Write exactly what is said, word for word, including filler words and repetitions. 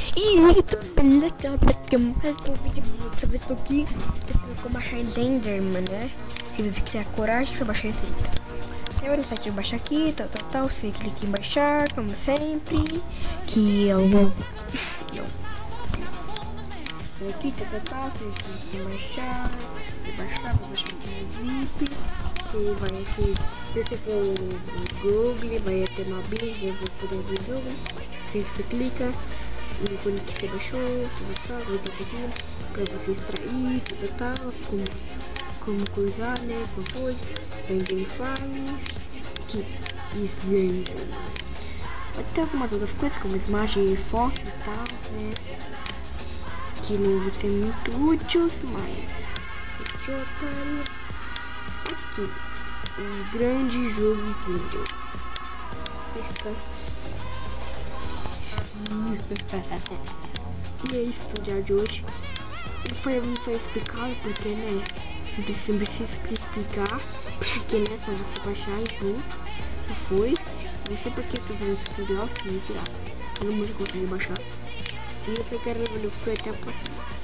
E beleza, beleza, mais um vídeo dessa vez tô aqui tentando como baixar Enderman, né? Se você quiser coragem pra baixar esse vídeo. Você vai no site de baixar aqui, tal, tal, tal, você clica em baixar, como sempre, que eu vou... Isso aqui, tal, tal, tal, você clica em baixar, e baixar, vou baixar aqui no zip, e vai aqui, se você for no Google, vai ter uma Bing, eu vou poder abrir o Google, assim que você clica no ícone que você baixou, tal, vai ter aqui, pra você extrair, tal, tal, como, como coisar, né, compôs, vender files, que isso vem, vai ter algumas outras coisas, como imagem e foto e tal, né, que não vai ser muito útil, mas deixa eu botar aqui, um grande jogo vídeo. Está. E é isso pro dia de hoje. Não foi, não foi explicado porque, né? Não precisa, não precisa explicar, porque, né? Só você baixar e pronto. Já foi. Não sei porque eu tô fazendo esse tutorial, se me tirar. Todo mundo consegue baixar. E eu quero ver o que foi até a próxima.